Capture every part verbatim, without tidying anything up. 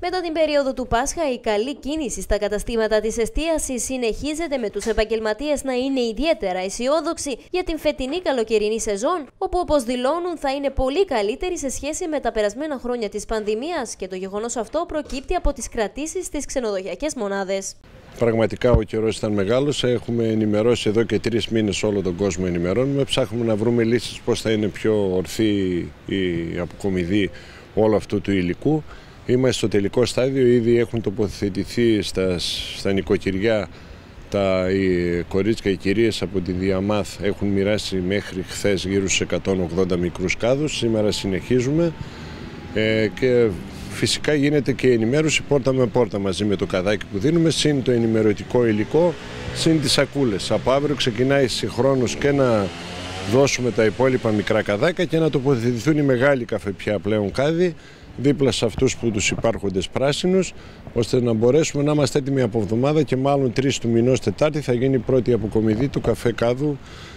Μετά την περίοδο του Πάσχα, η καλή κίνηση στα καταστήματα της εστίασης συνεχίζεται, με τους επαγγελματίες να είναι ιδιαίτερα αισιόδοξοι για την φετινή καλοκαιρινή σεζόν, όπου, όπως δηλώνουν, θα είναι πολύ καλύτερη σε σχέση με τα περασμένα χρόνια της πανδημίας, και το γεγονός αυτό προκύπτει από τις κρατήσεις στις ξενοδοχειακές μονάδες. Πραγματικά ο καιρός ήταν μεγάλος. Έχουμε ενημερώσει εδώ και τρεις μήνες όλο τον κόσμο. Ενημερώνουμε. Ψάχνουμε να βρούμε λύσεις πώς θα είναι πιο ορθή η αποκομιδή όλου αυτού του υλικού. Είμαστε στο τελικό στάδιο. Ήδη έχουν τοποθετηθεί στα, στα νοικοκυριά τα οι κορίτσια, οι κυρίες από τη Διαμάθ έχουν μοιράσει μέχρι χθες γύρω στους εκατόν ογδόντα μικρούς κάδους. Σήμερα συνεχίζουμε ε, και φυσικά γίνεται και η ενημέρωση πόρτα με πόρτα μαζί με το καδάκι που δίνουμε, συν το ενημερωτικό υλικό, συν τις σακούλες. Από αύριο ξεκινάει συγχρόνως και να δώσουμε τα υπόλοιπα μικρά καδάκια και να τοποθετηθούν οι μεγάλοι καφεπιά πλέον κάδοι δίπλα σε αυτούς που τους υπάρχοντες πράσινους, ώστε να μπορέσουμε να είμαστε έτοιμοι από εβδομάδα και μάλλον τρεις του μηνός Τετάρτη θα γίνει η πρώτη αποκομιδή του καφέ κάδου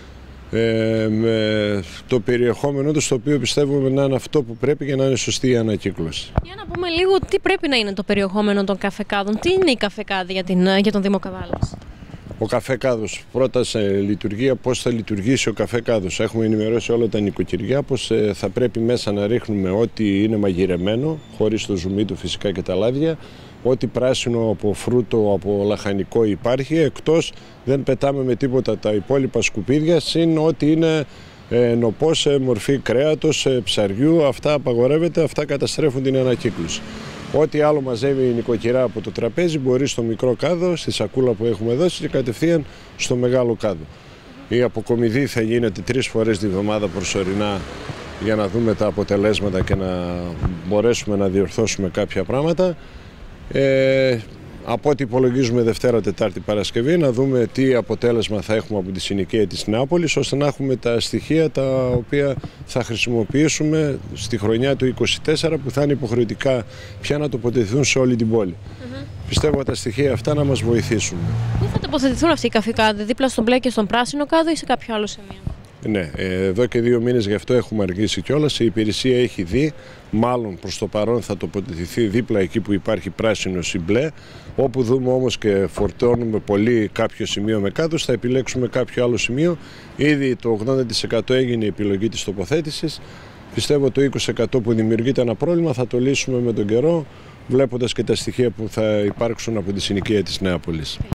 ε, με το περιεχόμενο του, στο οποίο πιστεύουμε να είναι αυτό που πρέπει για να είναι σωστή η ανακύκλωση. Για να πούμε λίγο τι πρέπει να είναι το περιεχόμενο των καφεκάδων, τι είναι η καφεκάδη για, την, για τον Δήμο Καδάλας. Ο καφέ κάδος, πρώτα σε λειτουργία, πώς θα λειτουργήσει ο καφέ κάδος. Έχουμε ενημερώσει όλα τα νοικοκυριά πως ε, θα πρέπει μέσα να ρίχνουμε ό,τι είναι μαγειρεμένο, χωρίς το ζουμί του φυσικά και τα λάδια, ό,τι πράσινο από φρούτο, από λαχανικό υπάρχει, εκτός δεν πετάμε με τίποτα τα υπόλοιπα σκουπίδια, συν ό,τι είναι ε, νοπό σε μορφή κρέατος, ε, ψαριού, αυτά απαγορεύεται, αυτά καταστρέφουν την ανακύκλωση. Ό,τι άλλο μαζεύει η νοικοκυρά από το τραπέζι μπορεί στο μικρό κάδο, στη σακούλα που έχουμε δώσει, και κατευθείαν στο μεγάλο κάδο. Η αποκομιδή θα γίνεται τρεις φορές τη βδομάδα προσωρινά για να δούμε τα αποτελέσματα και να μπορέσουμε να διορθώσουμε κάποια πράγματα. Ε, από ό,τι υπολογίζουμε Δευτέρα, Τετάρτη, Παρασκευή, να δούμε τι αποτέλεσμα θα έχουμε από τη συνοικία της Νεάπολης, ώστε να έχουμε τα στοιχεία τα οποία θα χρησιμοποιήσουμε στη χρονιά του είκοσι τέσσερα, που θα είναι υποχρεωτικά πια να τοποθετηθούν σε όλη την πόλη. Mm-hmm. Πιστεύω τα στοιχεία αυτά να μας βοηθήσουν. Πού θα τοποθετηθούν αυτοί οι καφεκάδοι, δίπλα στον μπλε και στον πράσινο κάδο ή σε κάποιο άλλο σημείο? Ναι, εδώ και δύο μήνες γι' αυτό έχουμε αργήσει κιόλας. Η υπηρεσία έχει δει, μάλλον προς το παρόν θα τοποθετηθεί δίπλα εκεί που υπάρχει πράσινος ή μπλε. Όπου δούμε όμως και φορτώνουμε πολύ κάποιο σημείο με κάδους, θα επιλέξουμε κάποιο άλλο σημείο. Ήδη το ογδόντα τοις εκατό έγινε η επιλογή της τοποθέτησης. Πιστεύω το είκοσι τοις εκατό που δημιουργείται ένα πρόβλημα θα το λύσουμε με τον καιρό, βλέποντας και τα στοιχεία που θα υπάρξουν από τη συνοικία της Νεάπολης.